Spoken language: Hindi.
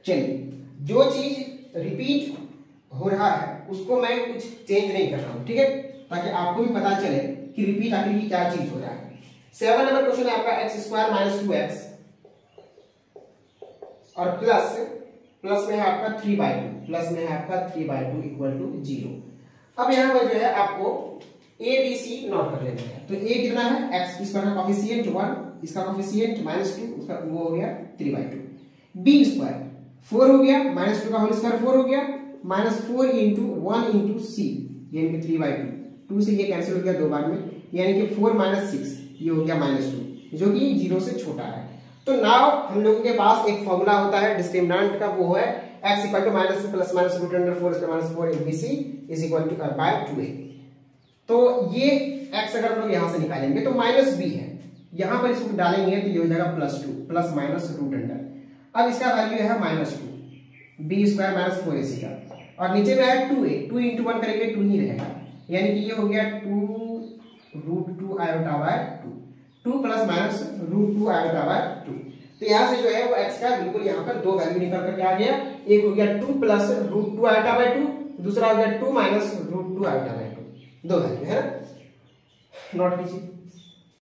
चलिए, जो चीज रिपीट हो रहा है उसको मैं कुछ चेंज नहीं कर रहा हूं, ठीक है, ताकि आपको भी पता चले कि रिपीट आखिर की क्या चीज हो रहा है। 7 नंबर क्वेश्चन है आपका एक्स स्क्वायर माइनस 2x और प्लस में है आपका 3/2, प्लस में है आपका 3/2 इक्वल टू 0। अब यहाँ पर जो है आपको ए बी सी नोट कर लेना है। तो ए कितना है x, इसका कोफिशिएंट 1, इसका कोफिशिएंट -2, उसका वो हो गया 3/2। बी स्क्वायर 4 हो गया, -2 का होल स्क्वायर 4 हो गया, -4 इंटू 1 इंटू सी यानी कि 3/2, 2 से ये कैंसिल हो गया 2 बार में, यानी कि 4 - 6 ये हो गया -2, जो कि 0 से छोटा है। तो नाउ हम लोगों के पास एक फॉर्मूला होता है डिस्क्रिमिनेंट का, वो है x equal to -2 plus -√4 -4 abc is equal to by 2a। तो ये x अगर हम लोग यहां से निकालेंगे तो -b है, यहां पर इसको डालेंगे तो ये हो जाएगा +2 प्लस -√। अब इसका वैल्यू है -2, b स्क्वायर -4ac का, और नीचे में है 2a, 2 इंटू 1 करेंगे 2 ही रहेगा, यानी कि ये हो गया 2√2 iota by 2 plus -√2 iota by 2। तो यहां से जो है वो x का बिल्कुल यहाँ पर दो वैल्यू निकल करके आ गया, एक हो गया 2 प्लस √2 आयोटा बाय 2, दूसरा हो गया 2 माइनस √2 आयोटा बाय 2, दो वैल्यू है ना, नोट कीजिए।